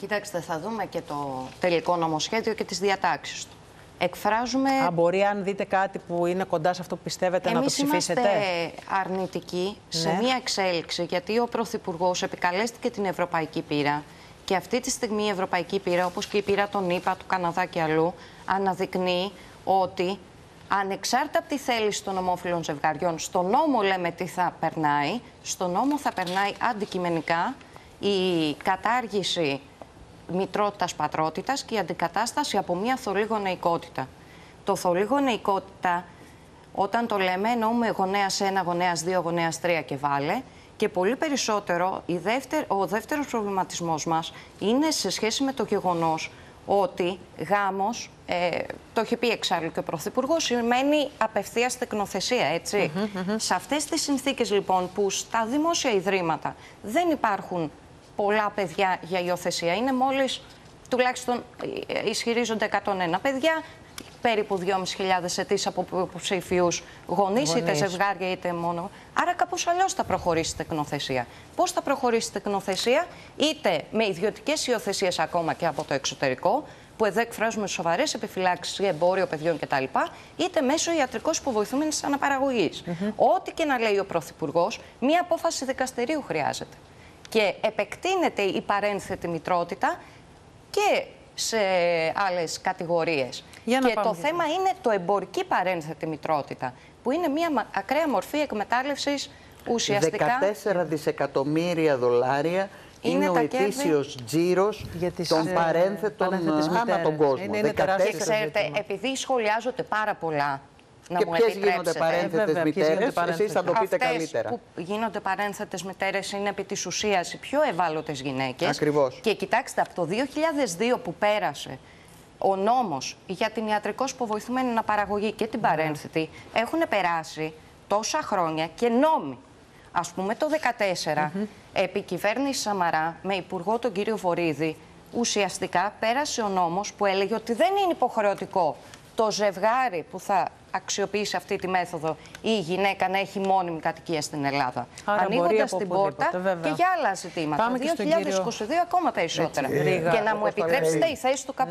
Κοιτάξτε, θα δούμε και το τελικό νομοσχέδιο και τις διατάξεις του. Εκφράζουμε... Μπορεί, αν δείτε κάτι που είναι κοντά σε αυτό που πιστεύετε, να το ψηφίσετε. Εμείς είμαστε αρνητικοί σε μία εξέλιξη, γιατί ο Πρωθυπουργός επικαλέστηκε την Ευρωπαϊκή Πείρα και αυτή τη στιγμή η Ευρωπαϊκή Πείρα, όπως και η πείρα των ΗΠΑ, του Καναδά και αλλού, αναδεικνύει ότι ανεξάρτητα από τη θέληση των ομόφυλων ζευγαριών, στο νόμο λέμε τι θα περνάει, στο νόμο θα περνάει αντικειμενικά η κατάργηση μητρότητας πατρότητας και η αντικατάσταση από μια θολή γονεϊκότητα. Το θολή γονεϊκότητα, όταν το λέμε, εννοούμε γονέας 1, γονέας 2, γονέας 3 και βάλε. Και πολύ περισσότερο, ο δεύτερος προβληματισμός μας είναι σε σχέση με το γεγονός ότι γάμος, το έχει πει εξάλλου και ο Πρωθυπουργός, σημαίνει απευθείας τεκνοθεσία, έτσι. Σε αυτές τις συνθήκες, λοιπόν, που στα δημόσια ιδρύματα δεν υπάρχουν πολλά παιδιά για υιοθεσία, είναι μόλις, τουλάχιστον ισχυρίζονται 101 παιδιά, περίπου 2.500 αιτήσεις από υποψηφίους γονείς, είτε ζευγάρια είτε μόνο. Άρα κάπως αλλιώς θα προχωρήσει η τεκνοθεσία. Πώς θα προχωρήσει η τεκνοθεσία? Είτε με ιδιωτικές υιοθεσίες ακόμα και από το εξωτερικό, που εδώ εκφράζουμε σοβαρές επιφυλάξεις για εμπόριο παιδιών κτλ., είτε μέσω ιατρικώς υποβοηθούμενης αναπαραγωγής. Ό,τι και να λέει ο Πρωθυπουργός, μία απόφαση δικαστηρίου χρειάζεται. Και επεκτείνεται η παρένθετη μητρότητα και σε άλλες κατηγορίες. Και το θέμα είναι το εμπορική παρένθετη μητρότητα, που είναι μια ακραία μορφή εκμετάλλευσης ουσιαστικά. 14 δισεκατομμύρια δολάρια είναι ο ετήσιος τζίρος των παρένθετων ανά τον κόσμο. Και ξέρετε, επειδή σχολιάζονται πάρα πολλά, και ποιες γίνονται παρένθετες μητέρες, εσείς θα το πείτε καλύτερα. Αυτές που γίνονται παρένθετες μητέρες είναι επί της ουσίας οι πιο ευάλωτες γυναίκες. Ακριβώς. Και κοιτάξτε, από το 2002 που πέρασε ο νόμος για την ιατρικώς υποβοηθούμενη αναπαραγωγή και την παρένθετη, έχουν περάσει τόσα χρόνια και νόμοι. Ας πούμε το 2014, επί κυβέρνηση Σαμαρά, με υπουργό τον κύριο Βορίδη, ουσιαστικά πέρασε ο νόμος που έλεγε ότι δεν είναι υποχρεωτικό το ζευγάρι που θα αξιοποιήσει αυτή τη μέθοδο ή η γυναίκα να έχει μόνιμη κατοικία στην Ελλάδα. Ανοίγοντας την πόρτα και για άλλα ζητήματα. Το 2022 ακόμα περισσότερα. Και να μου επιτρέψετε, η θέση του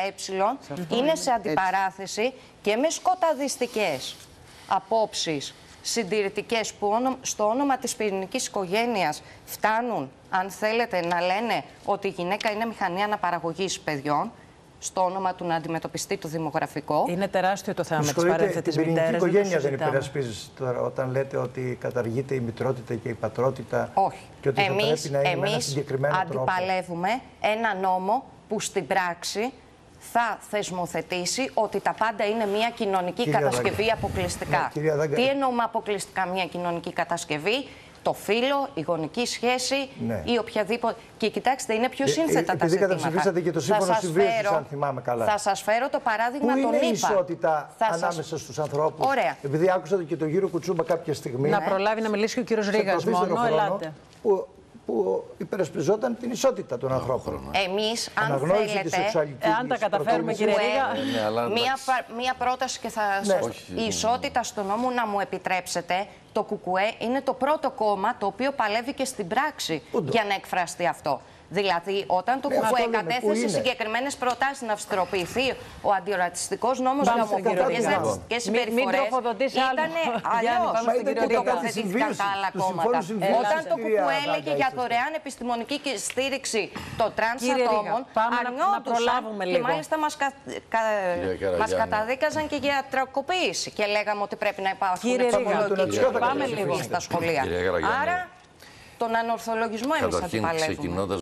ΚΚΕ είναι σε αντιπαράθεση και με σκοταδιστικές απόψεις συντηρητικές που στο όνομα της πυρηνικής οικογένειας φτάνουν, αν θέλετε, να λένε ότι η γυναίκα είναι μηχανή αναπαραγωγής παιδιών, στο όνομα του να αντιμετωπιστεί το δημογραφικό. Είναι τεράστιο το θέμα με τις παρένθετες μητέρες. Την πυρηνική οικογένεια δεν υπερασπίζεις τώρα όταν λέτε ότι καταργείται η μητρότητα και η πατρότητα? Όχι. Και ότι θα πρέπει να είναι με ένα συγκεκριμένο τρόπο. Εμείς αντιπαλεύουμε ένα νόμο που στην πράξη θα θεσμοθετήσει ότι τα πάντα είναι μια κοινωνική κατασκευή αποκλειστικά. Τι εννοούμε αποκλειστικά μια κοινωνική κατασκευή? Το φύλο, η γονική σχέση ή οποιαδήποτε. Και κοιτάξτε, είναι πιο σύνθετα τα ζητήματα. Επειδή καταψηφίσατε και το σύμφωνο συμβίωσης, αν θυμάμαι καλά. Θα σας φέρω το παράδειγμα των ΗΠΑ. Πού είναι η ισότητα ανάμεσα στους ανθρώπους? Ωραία. Επειδή άκουσα και τον κύριο Κουτσούμπα κάποια στιγμή. Να προλάβει να μιλήσει και ο κύριος Ρήγας μόνο. Ελάτε. Που υπερασπιζόταν την ισότητα των ανθρώπων. Εμείς, αν θέλετε, αν τα καταφέρουμε, κύριε Ρήγα, μία πρόταση και θα σας... Η ισότητα στον νόμο, να μου επιτρέψετε, το ΚΚΕ είναι το πρώτο κόμμα το οποίο παλεύει και στην πράξη για να εκφραστεί αυτό. Δηλαδή, όταν το ΚΚΕ κατέθεσε συγκεκριμένες προτάσεις να αυστηροποιηθεί ο αντιρατσιστικός νόμος για ομοφοβικές ρατσιστικές συμπεριφορές, ήταν αλλιώς που τοποθετήθηκαν τα άλλα κόμματα. Όταν το ΚΚΕ έλεγε για δωρεάν επιστημονική στήριξη των τρανς ατόμων, αρνιόντουσαν και μάλιστα μας καταδίκαζαν και για τρακοποίηση και λέγαμε ότι πρέπει να υπάρχουν ψυχολογικοί στα σχολεία. Άρα, τον ανορθολογισμό εμείς αντιπαλεύουμε.